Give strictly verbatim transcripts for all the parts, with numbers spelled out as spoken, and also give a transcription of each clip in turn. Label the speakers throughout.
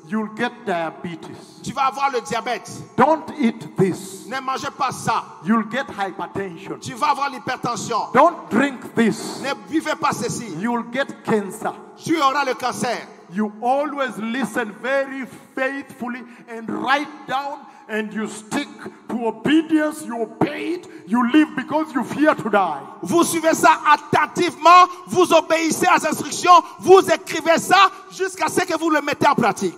Speaker 1: you'll get diabetes.
Speaker 2: Tu vas avoir le diabète.
Speaker 1: Don't eat this.
Speaker 2: Ne mangez pas ça.
Speaker 1: You'll get hypertension.
Speaker 2: Tu vas avoir l'hypertension.
Speaker 1: Don't drink this.
Speaker 2: Ne buvez pas ceci.
Speaker 1: You'll get cancer.
Speaker 2: Tu auras le cancer.
Speaker 1: You always listen very faithfully and write down, and you stick to obedience. You obey it. You live because you fear to die.
Speaker 2: Vous suivez ça attentivement. Vous obéissez à ces instructions. Vous écrivez ça jusqu'à ce que vous le mettez en pratique.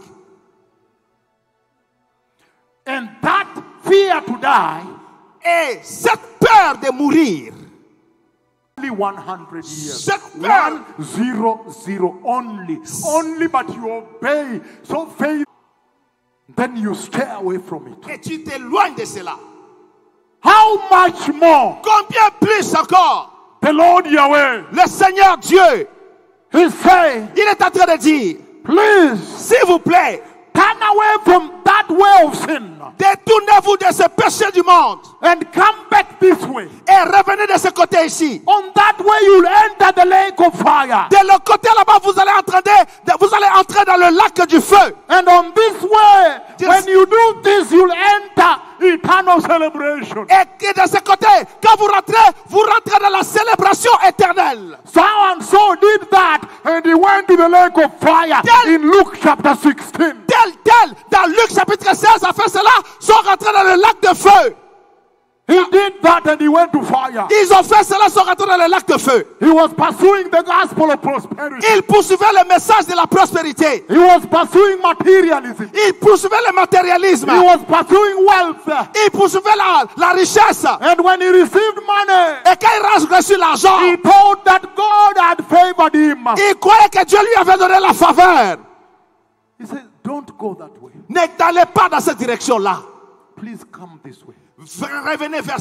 Speaker 1: And that fear to die,
Speaker 2: et cette peur de mourir,
Speaker 1: only one hundred years.
Speaker 2: Cette peur,
Speaker 1: one zero zero only, only. But you obey, so faith. Then you stay away from it.
Speaker 2: Et tu t'éloignes de cela.
Speaker 1: How much more?
Speaker 2: Combien plus encore?
Speaker 1: The Lord Yahweh,
Speaker 2: le Seigneur Dieu,
Speaker 1: He say,
Speaker 2: il est en train de dire,
Speaker 1: please,
Speaker 2: s'il vous plaît,
Speaker 1: turn away from that way of sin.
Speaker 2: Détournez-vous de ce péché du monde.
Speaker 1: And come back this way.
Speaker 2: Et revenez de ce côté ici.
Speaker 1: On that way you'll enter the lake of fire.
Speaker 2: De l'autre côté là-bas, vous allez entrer, de, vous allez entrer dans le lac du feu.
Speaker 1: And on this way, this, when you do this, you'll enter eternal celebration.
Speaker 2: Et que de ce côté, quand vous rentrez, vous rentrez dans la célébration éternelle.
Speaker 1: So and so did that, and he went to the lake of fire tel, in Luke chapter sixteen.
Speaker 2: Tel, tel, dans Luc chapitre seize, a fait cela, sont rentrés dans le lac de feu.
Speaker 1: He did that and he went to fire.
Speaker 2: Ils ont fait cela, sont rentrés dans le lac de feu.
Speaker 1: He was pursuing the gospel of prosperity.
Speaker 2: Il poursuivait le message de la prospérité.
Speaker 1: He was pursuing materialism.
Speaker 2: Il poursuivait le matérialisme.
Speaker 1: He was pursuing wealth.
Speaker 2: Il poursuivait la, la richesse.
Speaker 1: And when he received money,
Speaker 2: et quand il a reçu l'argent,
Speaker 1: he thought that God had favored him.
Speaker 2: Il croyait que Dieu lui avait donné la faveur.
Speaker 1: He said, "Don't go that way.
Speaker 2: Ne t'allez pas dans cette direction-là.
Speaker 1: Please come this way."
Speaker 2: Revenez vers